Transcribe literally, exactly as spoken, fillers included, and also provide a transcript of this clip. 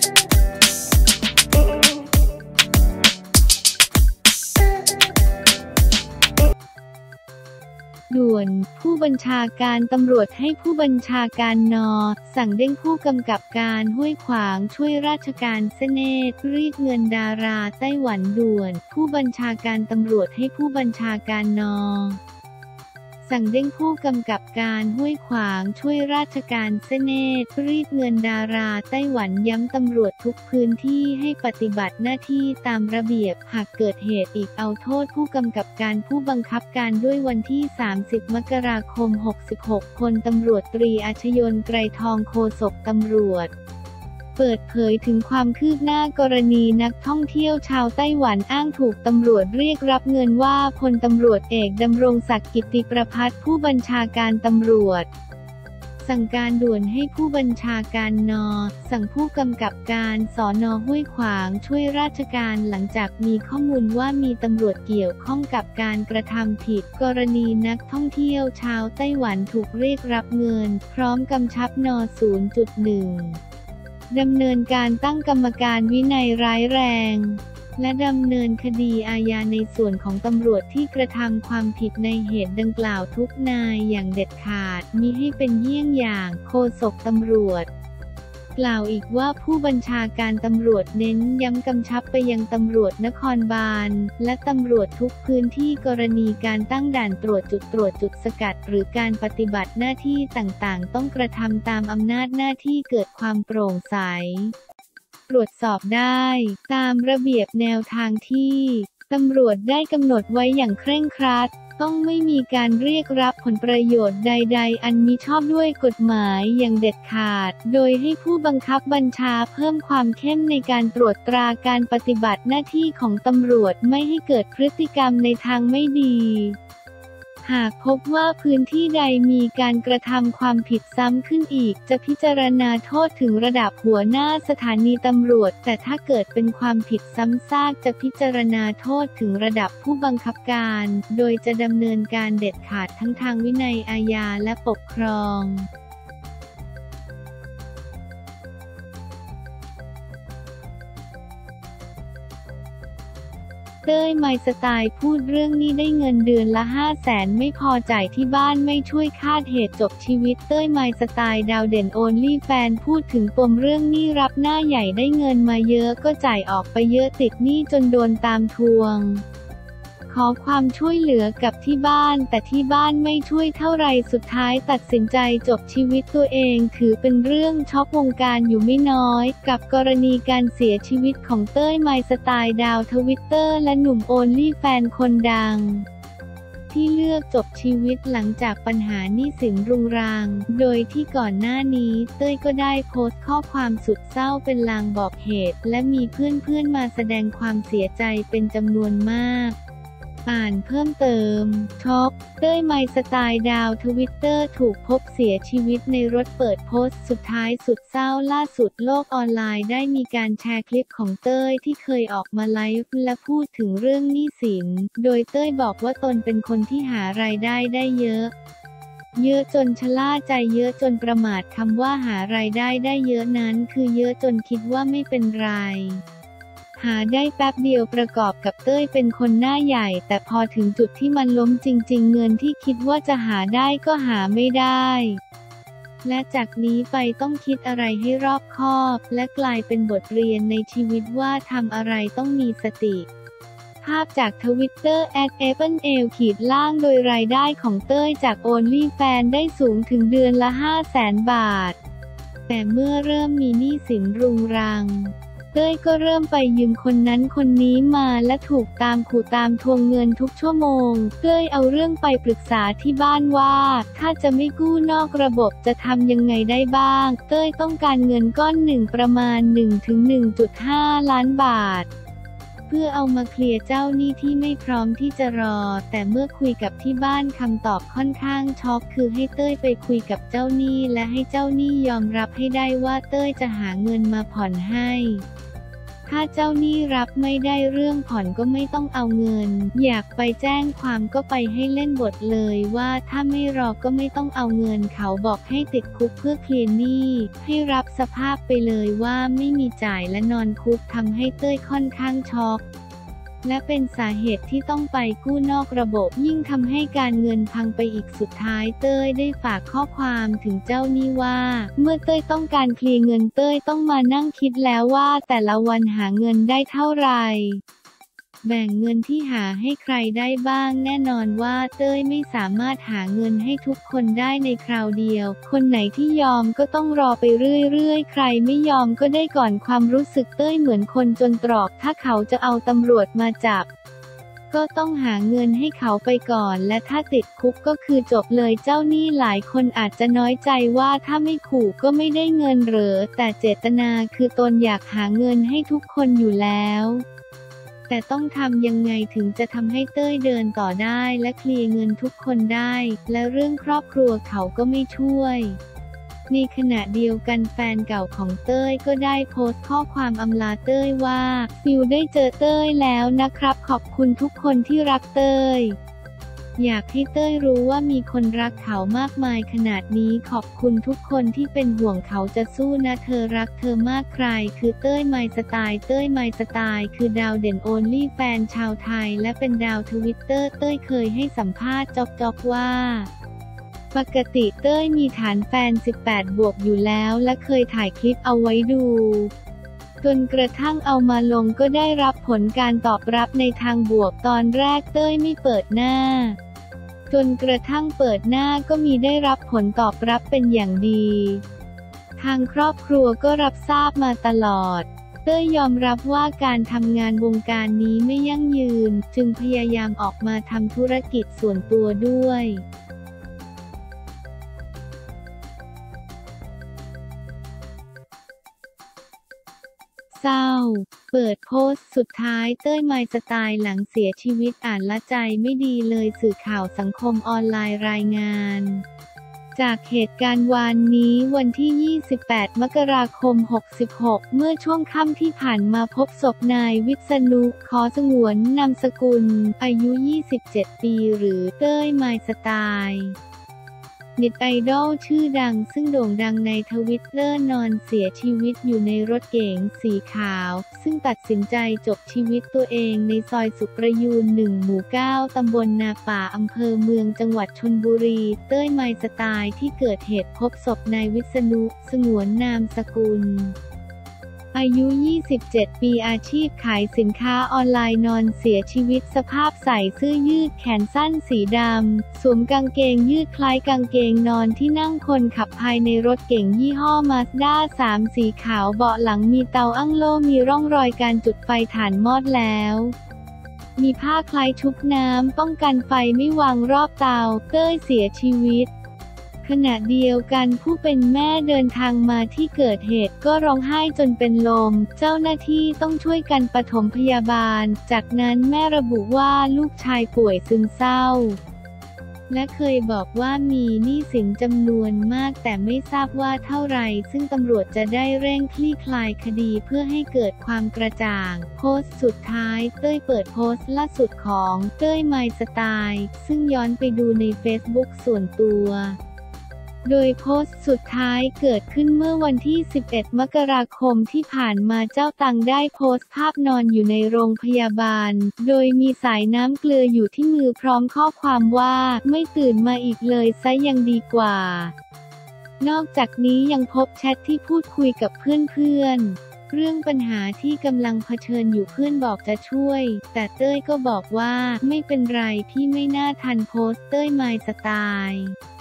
ด่วนผู้บัญชาการตำรวจให้ผู้บัญชาการน.สั่งเด้งผู้กำกับการห้วยขวางช่วยราชการเสเนตรีดเงินดาราไต้หวันด่วนผู้บัญชาการตำรวจให้ผู้บัญชาการน.สั่งเด้งผู้กำกับการห้วยขวางช่วยราชการเสเนตรีดเงินดาราไต้หวันย้ำตำรวจทุกพื้นที่ให้ปฏิบัติหน้าที่ตามระเบียบหากเกิดเหตุอีกเอาโทษผู้กำกับการผู้บังคับการด้วยวันที่สามสิบมกราคมหกสิบหกพลตำรวจตรีอัชยนต์ไกรทองโฆษกตำรวจเปิดเผยถึงความคืบหน้ากรณีนักท่องเที่ยวชาวไต้หวันอ้างถูกตำรวจเรียกรับเงินว่าพลตำรวจเอกดำรงศักดิ์กิติประภัสผู้บัญชาการตำรวจสั่งการด่วนให้ผู้บัญชาการน.สั่งผู้กำกับการสน.ห้วยขวางช่วยราชการหลังจากมีข้อมูลว่ามีตำรวจเกี่ยวข้องกับการกระทำผิดกรณีนักท่องเที่ยวชาวไต้หวันถูกเรียกรับเงินพร้อมกำชับน. ศูนย์จุดหนึ่งดำเนินการตั้งกรรมการวินัยร้ายแรงและดำเนินคดีอาญาในส่วนของตำรวจที่กระทำความผิดในเหตุดังกล่าวทุกนายอย่างเด็ดขาดมิให้เป็นเยี่ยงอย่างโฆษกตำรวจกล่าวอีกว่าผู้บัญชาการตำรวจเน้นย้ำกำชับไปยังตำรวจนครบาลและตำรวจทุกพื้นที่กรณีการตั้งด่านตรวจจุดตรวจจุดสกัดหรือการปฏิบัติหน้าที่ต่างๆต้องกระทำตามอำนาจหน้าที่เกิดความโปร่งใสตรวจสอบได้ตามระเบียบแนวทางที่ตำรวจได้กำหนดไว้อย่างเคร่งครัดต้องไม่มีการเรียกรับผลประโยชน์ใดๆอันมิชอบด้วยกฎหมายอย่างเด็ดขาดโดยให้ผู้บังคับบัญชาเพิ่มความเข้มในการตรวจตราการปฏิบัติหน้าที่ของตำรวจไม่ให้เกิดพฤติกรรมในทางไม่ดีหากพบว่าพื้นที่ใดมีการกระทำความผิดซ้ำขึ้นอีกจะพิจารณาโทษถึงระดับหัวหน้าสถานีตำรวจแต่ถ้าเกิดเป็นความผิดซ้ำซากจะพิจารณาโทษถึงระดับผู้บังคับการโดยจะดำเนินการเด็ดขาดทั้งทางวินัยอาญาและปกครองเต้ยไมล์สไตล์พูดเรื่องนี้ได้เงินเดือนละห้าแสนไม่พอจ่ายที่บ้านไม่ช่วยคาดเหตุจบชีวิตเต้ยไมล์สไตล์ดาวเด่นโอนลี่แฟนพูดถึงปมเรื่องหนี้รับหน้าใหญ่ได้เงินมาเยอะก็จ่ายออกไปเยอะติดหนี้จนโดนตามทวงขอความช่วยเหลือกับที่บ้านแต่ที่บ้านไม่ช่วยเท่าไรสุดท้ายตัดสินใจจบชีวิตตัวเองถือเป็นเรื่องช็อกวงการอยู่ไม่น้อยกับกรณีการเสียชีวิตของเต้ยไมล์สไตล์ดาวทวิตเตอร์และหนุ่มโอนลี่แฟนคนดังที่เลือกจบชีวิตหลังจากปัญหาหนี้สินรุงรังโดยที่ก่อนหน้านี้เต้ยก็ได้โพสต์ข้อความสุดเศร้าเป็นลางบอกเหตุและมีเพื่อนๆมาแสดงความเสียใจเป็นจำนวนมากอ่านเพิ่มเติมช็อกเต้ยไมล์สไตล์ดาวทวิตเตอร์ถูกพบเสียชีวิตในรถเปิดโพสต์สุดท้ายสุดเศร้าล่าสุดโลกออนไลน์ได้มีการแชร์คลิปของเต้ยที่เคยออกมาไลฟ์และพูดถึงเรื่องหนี้สินโดยเต้ยบอกว่าตนเป็นคนที่หารายได้ได้เยอะเยอะจนชะล่าใจเยอะจนประมาทคำว่าหารายได้ได้เยอะนั้นคือเยอะจนคิดว่าไม่เป็นไรหาได้แป๊บเดียวประกอบกับเต้ยเป็นคนหน้าใหญ่แต่พอถึงจุดที่มันล้มจริงๆเงินที่คิดว่าจะหาได้ก็หาไม่ได้และจากนี้ไปต้องคิดอะไรให้รอบคอบและกลายเป็นบทเรียนในชีวิตว่าทำอะไรต้องมีสติภาพจากทวิตเตอร์ แอท เอเปิลเอล ขีดล่างโดยรายได้ของเต้ยจากโอนลี่แฟนได้สูงถึงเดือนละ ห้าแสน บาทแต่เมื่อเริ่มมีหนี้สินรุงรังเต้ยก็เริ่มไปยืมคนนั้นคนนี้มาและถูกตามขู่ตามทวงเงินทุกชั่วโมงเต้ยเอาเรื่องไปปรึกษาที่บ้านว่าถ้าจะไม่กู้นอกระบบจะทำยังไงได้บ้างเต้ยต้องการเงินก้อนหนึ่งประมาณ หนึ่งถึงหนึ่งจุดห้า ล้านบาทเพื่อเอามาเคลียร์เจ้าหนี้ที่ไม่พร้อมที่จะรอแต่เมื่อคุยกับที่บ้านคำตอบค่อนข้างช็อกคือให้เต้ยไปคุยกับเจ้าหนี้และให้เจ้าหนี้ยอมรับให้ได้ว่าเต้ยจะหาเงินมาผ่อนให้ทถ้าเจ้าหนี้รับไม่ได้เรื่องผ่อนก็ไม่ต้องเอาเงินอยากไปแจ้งความก็ไปให้เล่นบทเลยว่าถ้าไม่รอก็ไม่ต้องเอาเงินเขาบอกให้ติดคุกเพื่อเคลียร์หนี้ให้รับสภาพไปเลยว่าไม่มีจ่ายและนอนคุกทำให้เต้ยค่อนข้างช็อกและเป็นสาเหตุที่ต้องไปกู้นอกระบบยิ่งทำให้การเงินพังไปอีกสุดท้ายเต้ยได้ฝากข้อความถึงเจ้าหนี้ว่าเมื่อเต้ยต้องการเคลียร์เงินเต้ยต้องมานั่งคิดแล้วว่าแต่ละวันหาเงินได้เท่าไหร่แบ่งเงินที่หาให้ใครได้บ้างแน่นอนว่าเต้ยไม่สามารถหาเงินให้ทุกคนได้ในคราวเดียวคนไหนที่ยอมก็ต้องรอไปเรื่อยๆใครไม่ยอมก็ได้ก่อนความรู้สึกเต้ยเหมือนคนจนตรอกถ้าเขาจะเอาตำรวจมาจับก็ต้องหาเงินให้เขาไปก่อนและถ้าติดคุกก็คือจบเลยเจ้าหนี้หลายคนอาจจะน้อยใจว่าถ้าไม่ขู่ก็ไม่ได้เงินเหรอแต่เจตนาคือตนอยากหาเงินให้ทุกคนอยู่แล้วแต่ต้องทำยังไงถึงจะทำให้เต้ยเดินต่อได้และเคลียร์เงินทุกคนได้และเรื่องครอบครัวเขาก็ไม่ช่วยในขณะเดียวกันแฟนเก่าของเต้ยก็ได้โพสต์ข้อความอำลาเต้ยว่าฟิวได้เจอเต้ยแล้วนะครับขอบคุณทุกคนที่รักเต้ยอยากให้เต้ยรู้ว่ามีคนรักเขามากมายขนาดนี้ขอบคุณทุกคนที่เป็นห่วงเขาจะสู้นะเธอรักเธอมากใครคือเต้ยไมสไตล์เต้ยไมสไตล์คือดาวเด่นโอลลี่แฟนชาวไทยและเป็นดาวทวิตเตอร์เต้ยเคยให้สัมภาษณ์จ๊อกๆว่าปกติเต้ยมีฐานแฟนสิบแปดบวกอยู่แล้วและเคยถ่ายคลิปเอาไว้ดูจนกระทั่งเอามาลงก็ได้รับผลการตอบรับในทางบวกตอนแรกเต้ยไม่เปิดหน้าจนกระทั่งเปิดหน้าก็มีได้รับผลตอบรับเป็นอย่างดีทางครอบครัวก็รับทราบมาตลอดเต้ยยอมรับว่าการทำงานวงการนี้ไม่ยั่งยืนจึงพยายามออกมาทำธุรกิจส่วนตัวด้วยเศร้าเปิดโพสต์สุดท้ายเต้ยไมสไตล์หลังเสียชีวิตอ่านละใจไม่ดีเลยสื่อข่าวสังคมออนไลน์รายงานจากเหตุการณ์วันนี้วันที่ยี่สิบแปดมกราคมหกสิบหกเมื่อช่วงค่ำที่ผ่านมาพบศพนายวิษณุขอสงวนนามสกุลอายุยี่สิบเจ็ดปีหรือเต้ยไมสไตล์เน็ตไอดอลชื่อดังซึ่งโด่งดังในทวิตเตอร์นอนเสียชีวิตอยู่ในรถเก๋งสีขาวซึ่งตัดสินใจจบชีวิตตัวเองในซอยสุขประยูรหนึ่งหมู่เก้าตำบลนาป่าอำเภอเมืองจังหวัดชลบุรีเต้ยไมสไตล์ที่เกิดเหตุพบศพนายวิษณุสงวนนามสกุลอายุยี่สิบเจ็ดปีอาชีพขายสินค้าออนไลน์นอนเสียชีวิตสภาพใส่เสื้อยืดแขนสั้นสีดำสวมกางเกงยืดคล้ายกางเกงนอนที่นั่งคนขับภายในรถเก๋งยี่ห้อมาสด้าสามสีขาวเบาะหลังมีเตาอั้งโล่มีร่องรอยการจุดไฟถ่านมอดแล้วมีผ้าคล้ายชุบน้ำป้องกันไฟไม่วางรอบเตาเต้ยเสียชีวิตขณะเดียวกันผู้เป็นแม่เดินทางมาที่เกิดเหตุก็ร้องไห้จนเป็นลมเจ้าหน้าที่ต้องช่วยกันปฐมพยาบาลจากนั้นแม่ระบุว่าลูกชายป่วยซึมเศร้าและเคยบอกว่ามีหนี้สินจำนวนมากแต่ไม่ทราบว่าเท่าไหร่ซึ่งตำรวจจะได้เร่งคลี่คลายคดีเพื่อให้เกิดความกระจ่างโพสต์สุดท้ายเต้ยเปิดโพสต์ล่าสุดของเต้ยไมสไตล์ซึ่งย้อนไปดูในเฟซบุ๊กส่วนตัวโดยโพสต์สุดท้ายเกิดขึ้นเมื่อวันที่สิบเอ็ดมกราคมที่ผ่านมาเจ้าตังได้โพสต์ภาพนอนอยู่ในโรงพยาบาลโดยมีสายน้ำเกลืออยู่ที่มือพร้อมข้อความว่าไม่ตื่นมาอีกเลยซะยังดีกว่านอกจากนี้ยังพบแชทที่พูดคุยกับเพื่อนๆเรื่องปัญหาที่กำลังเผชิญอยู่เพื่อนบอกจะช่วยแต่เต้ยก็บอกว่าไม่เป็นไรพี่ไม่น่าทันโพสต์เต้ยไมสไตล์